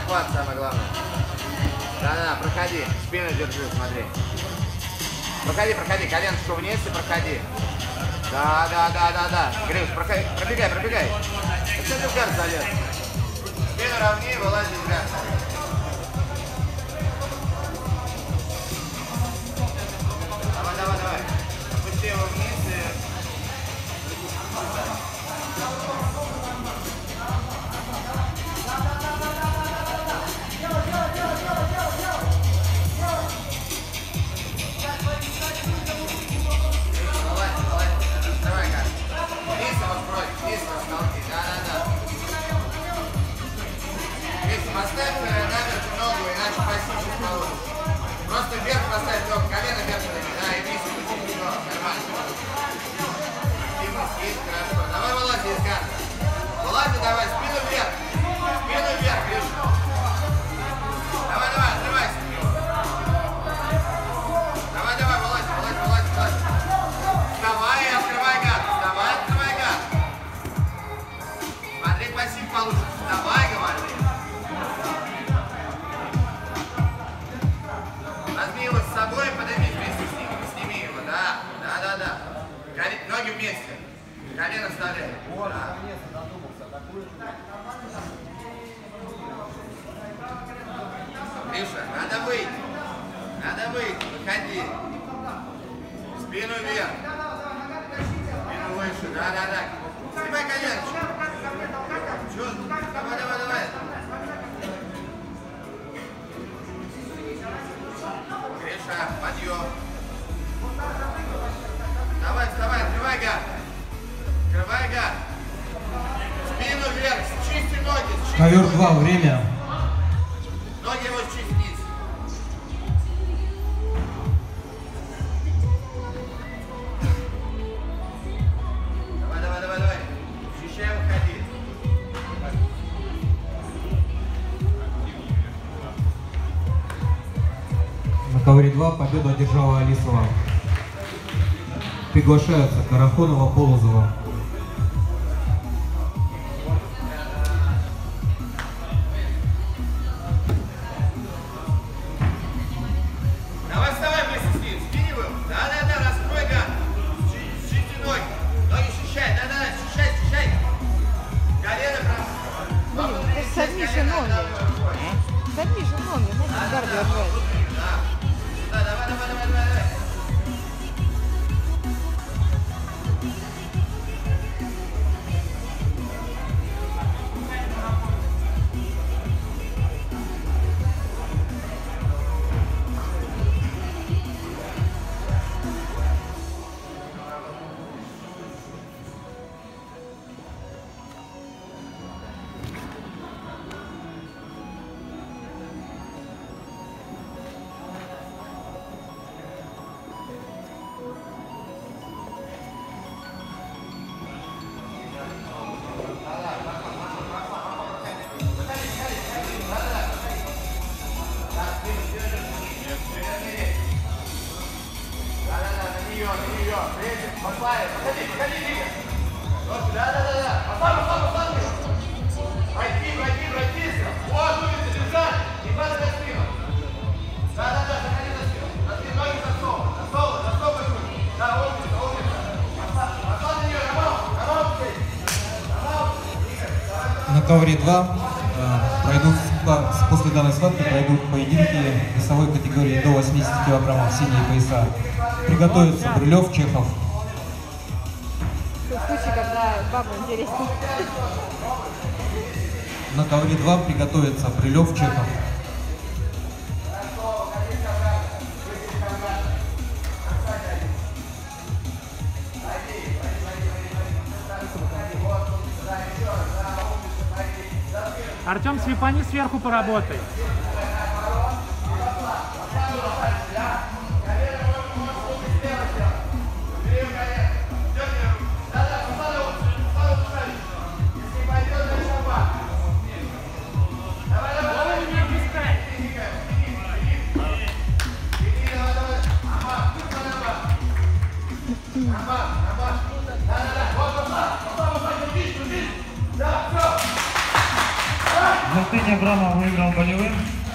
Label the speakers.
Speaker 1: захват самое главное. Да-да, проходи. Спину держи, смотри. Проходи, проходи. Коленочку вниз и проходи. Да. Гриш, пробегай. Что ты в гард залез? Спину ровнее, вылазь из гарда. Давай. Опусти его вниз и... Поставь наверху ногу, иначе пассивно получится. Просто вверх поставь ногу, колено вверх, да, и вниз, все, нормально. Активность есть, хорошо. Давай вылази из гарда. Вылази, давай, спину вверх, Гриша. Давай, отрывайся. Давай, вылази. Вставай и открывай гард. Смотри, пассив получится. Давай, говори. Возьми его с собой и подойми вместе с ним. Сними его, да. Ноги вместе. Колено вставляй. Да. Миша, надо выйти. Выходи. Спину вверх. Спину выше. Да. Снимай коленочку. Давай. Гриша, подъем. Давай, вставай, открывай гард. Спину вверх, чисти ноги.
Speaker 2: Ковер 2, время.
Speaker 1: Ноги его чистить. Давай. Ощущай, выходи.
Speaker 2: На ковре 2 победу одержала Алисова. Приглашаются Карахонова, Полозова.
Speaker 1: Давай вставай вместе с ним, спини его. Да, раскрой гард. Чисти ноги. Ноги ощущай, ощущай. Колено прям.
Speaker 3: Блин, ты садни же ноги. Надо гард держать.
Speaker 1: Да, давай. Подходи, Лига. Да. Поставь. Пройти. Вот, умница, держать. Не падай на спину. Да, заходи на спину. Смотри, ноги за стол. Да, умница. Пошла на нее,
Speaker 2: На ковре 2 после данной схватки пройдут поединки весовой категории до 80 кг, синие пояса. Приготовятся Брилев, Чехов.
Speaker 3: В случае, когда бабу интереснее.
Speaker 2: На ковре 2 приготовятся Брилев, Чехов.
Speaker 4: Артем, свипани сверху поработай.
Speaker 1: Да, все!
Speaker 2: Евгений Абрамов выиграл болевым.